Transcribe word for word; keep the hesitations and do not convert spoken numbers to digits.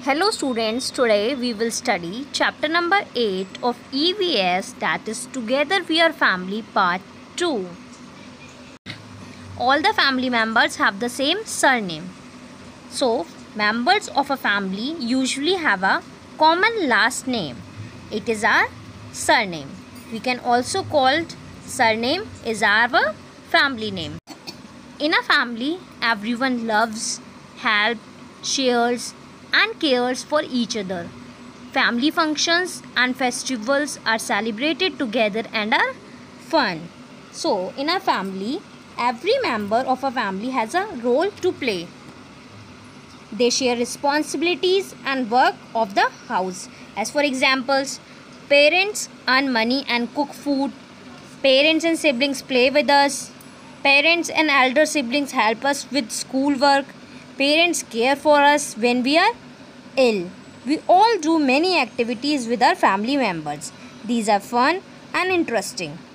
Hello students, today we will study chapter number eight of E V S, that is Together We Are Family part two. All the family members have the same surname. So, members of a family usually have a common last name. It is our surname. We can also call it surname is our family name. In a family, everyone loves, helps, shares and cares for each other. Family functions and festivals are celebrated together and are fun. So, in a family, every member of a family has a role to play. They share responsibilities and work of the house. As for examples, parents earn money and cook food. Parents and siblings play with us. Parents and elder siblings help us with schoolwork. Parents care for us when we are ill. We all do many activities with our family members. These are fun and interesting.